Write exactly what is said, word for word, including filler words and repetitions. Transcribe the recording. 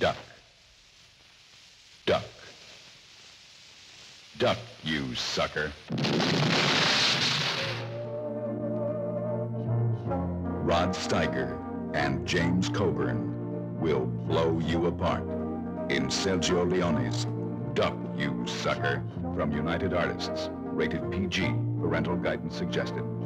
Duck. Duck. Duck, you sucker. Rod Steiger and James Coburn will blow you apart in Sergio Leone's Duck, You Sucker, from United Artists. Rated P G. Parental guidance suggested.